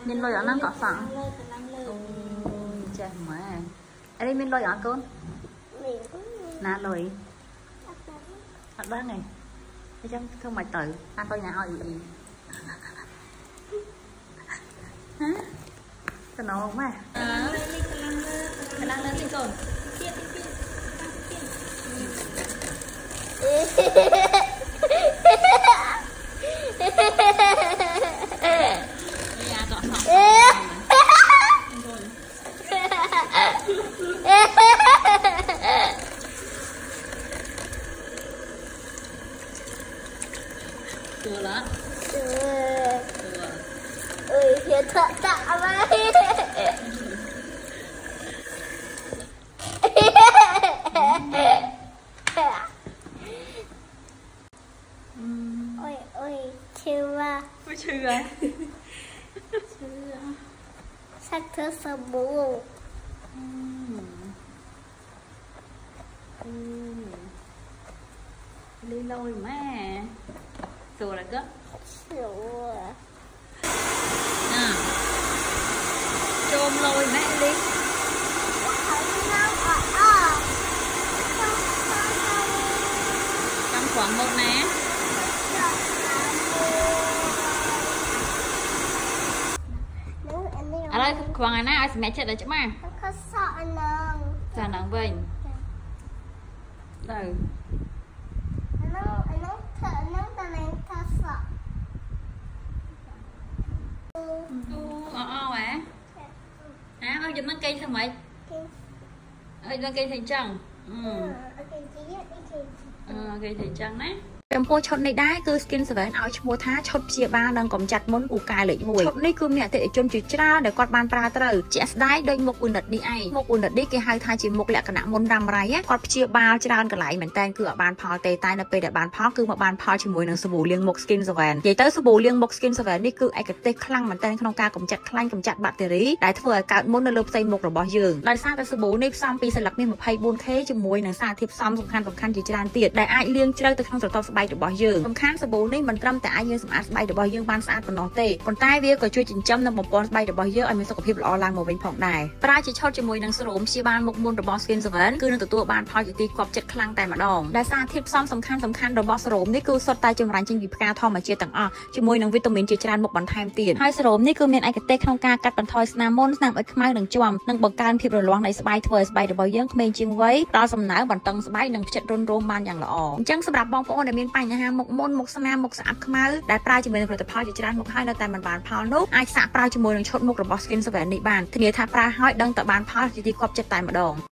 miên lôi ở nó có sẵn chè mà ở đây miên lôi ở con nà lôi ăn đó này thế chứ không mày tự ăn tôi nhà hỏi gì hả cái nó không mà cái năng lên đi con chưa đó ơi thiệt thật tạ vậy ôi ôi chưa ôi chưa à sắc thơ sơ bù đi lôi mà sùa là có à chôm lôi mẹ đi trong khoảng một nè ở đây khoảng này nào mẹ chết đấy chứ mà có sợ nâng vinh đây ơi giùm nó cây sao mày ơi nó cây thành trăng cây thành trăng đấyចំពោះឈុតនេះដែរគឺ skin 7 ឲ្យឈ្មោះថាឈុតព្យាបាលនិងកម្ចាត់មុនពូកែលេខ1ឈុតនេះគឺមានអតិថិជនជាច្រើនដែលគាត់បានប្រើត្រូវជាក់ស្ដែងដោយមុខឧណិតនេះឯងមុខឧណិតនេះគេហៅថាជាមុខលក្ខណៈមុនរ៉ាំរ៉ៃគាត់ព្យាបាលច្រើនកន្លែងមែនតើគឺអត់បានផលទេតែនៅពេលដែលបានផលគឺមកបានផលជាមួយនឹងសាប៊ូលាងមុខ skin 7និយាយទៅសាប៊ូលាងមុខ skin 7នេះគឺឯកទេសខ្លាំងមែនតើក្នុងការកម្ចាត់ខ្លាញ់កម្ចាត់បាក់តេរីដែលធ្វើឲ្យកើតមុននៅលើផ្ទៃមុខរបស់យើងដោយសារតែសាប៊ូនេះផ្សំពីសន្លឹកមាស 24K ជាមួយនឹងសារធាតុផ្សំសំខាន់ជាច្រើនទៀតដែលអាចលាងជ្រៅទៅក្នុងស្រទាប់ស្បែករបស់យើងសាប៊ូនេះមិនត្រឹមតែអាចយើងសម្អាតស្បែករបស់យើងបានស្អាតប៉ុណ្ណោះទេប៉ុន្តែវាក៏ជួយចិញ្ចឹមនិងបំពន់ស្បែករបស់យើងឲ្យមានសុខភាពល្អឡើងមកវិញផងដែរប្រើជាឈុតជាមួយនឹងស្រោមព្យាបាលមុខមុនរបស់ Skin 7គឺនឹងទទួលបានផលជាទីគាប់ចិត្តខ្លាំងតែម្ដងដែលសារធាតុផ្សំសំខាន់របស់ស្រោមនេះគឺសុទ្ធតែចម្រាញ់ចេញពីផ្កាធម្មជាតិទាំងអស់ជាមួយនឹងវីតាមីនជាច្រើនមុខបន្ថែមទៀតហើយស្រោមនេះគឺមានឯកទេសក្នុងការកាត់បន្ថយស្នាមមុនស្នាមអុចខ្មៅនិងជាំនិងបង្កើនភាពរលាស់នៃស្បែកធ្វើឲ្យស្បែករបស់យើងក្មេងជាងវ័យដល់សំណើមបន្តឹងស្បែកនិងផ្ចិតរុនរោមបានយ៉ាងល្អអញ្ចឹងសម្រាប់បងប្អូនដែលមានបញ្ហាមុខមុនមុខស្នាមមុខស្អាតខ្មៅដែលប្រើជាមួយនឹងផលិតផលជាច្រើនមុខហើយនៅតែមិនបានផលនោះអាចសាកប្រើជាមួយនឹងឈុតមុខរបស់ Skin 7នេះបានធានាថាប្រើហើយដឹងតែបានផលជាទីគាប់ចិត្តតែម្ដង